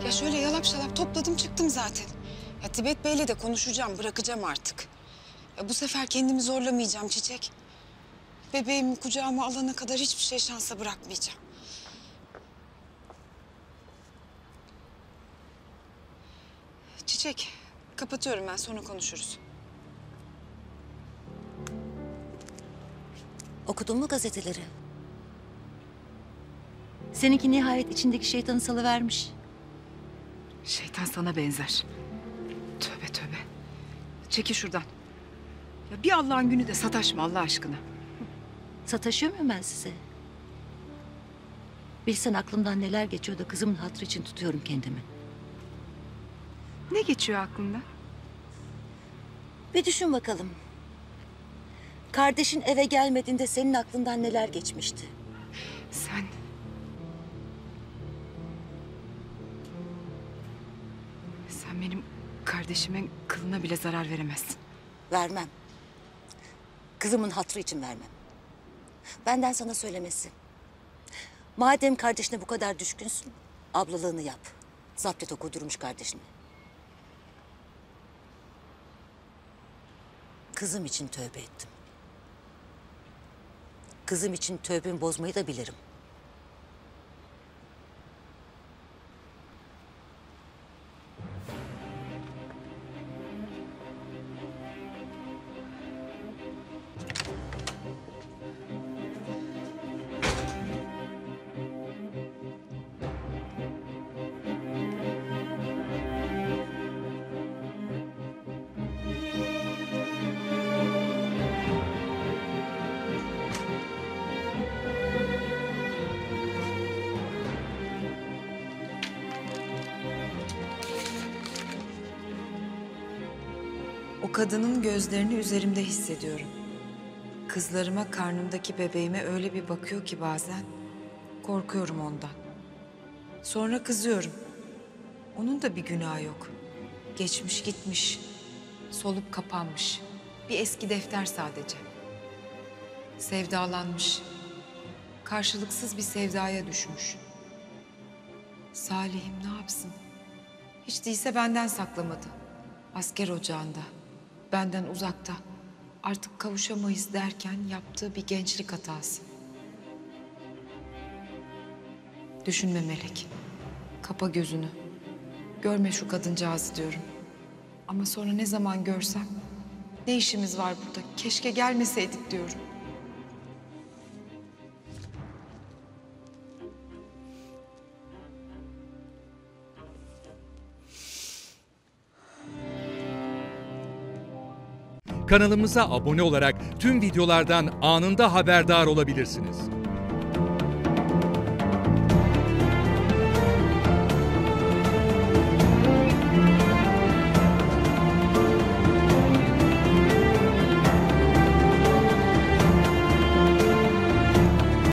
Ya şöyle yalap şalap topladım çıktım zaten. Ya Tibet Bey'le de konuşacağım, bırakacağım artık. Ya bu sefer kendimi zorlamayacağım Çiçek. Bebeğimi kucağıma alana kadar hiçbir şey şansa bırakmayacağım. Çiçek, kapatıyorum ben, sonra konuşuruz. Okudun mu gazeteleri? Seninki nihayet içindeki şeytanı salıvermiş. Şeytan sana benzer. Tövbe tövbe. Çekil şuradan. Ya bir Allah'ın günü de sataşma Allah aşkına. Sataşıyor muyum ben size? Bilsen aklımdan neler geçiyor da kızımın hatırı için tutuyorum kendimi. Ne geçiyor aklında? Bir düşün bakalım. Kardeşin eve gelmediğinde senin aklından neler geçmişti? Sen benim kardeşimin kılına bile zarar veremezsin. Vermem. Kızımın hatırı için vermem. Benden sana söylemesi. Madem kardeşine bu kadar düşkünsün, ablalığını yap. Zapt et o kudurmuş kardeşini. Kızım için tövbe ettim. Kızım için tövbemi bozmayı da bilirim. O kadının gözlerini üzerimde hissediyorum. Kızlarıma, karnımdaki bebeğime öyle bir bakıyor ki bazen korkuyorum ondan. Sonra kızıyorum. Onun da bir günahı yok. Geçmiş gitmiş, solup kapanmış. Bir eski defter sadece. Sevdalanmış. Karşılıksız bir sevdaya düşmüş. Salih'im ne yapsın? Hiç değilse benden saklamadı. Asker ocağında, benden uzakta, artık kavuşamayız derken yaptığı bir gençlik hatası. Düşünme Melek, kapa gözünü. Görme şu kadıncağızı diyorum. Ama sonra ne zaman görsem, ne işimiz var burada, keşke gelmeseydik diyorum. Kanalımıza abone olarak tüm videolardan anında haberdar olabilirsiniz.